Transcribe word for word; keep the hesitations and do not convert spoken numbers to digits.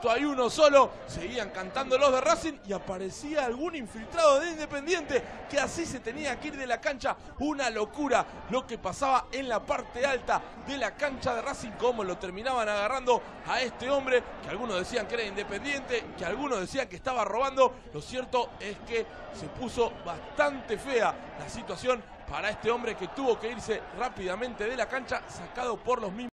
Justo hay uno solo, seguían cantando los de Racing y aparecía algún infiltrado de Independiente que así se tenía que ir de la cancha. Una locura lo que pasaba en la parte alta de la cancha de Racing, cómo lo terminaban agarrando a este hombre, que algunos decían que era Independiente, que algunos decían que estaba robando. Lo cierto es que se puso bastante fea la situación para este hombre que tuvo que irse rápidamente de la cancha, sacado por los mismos.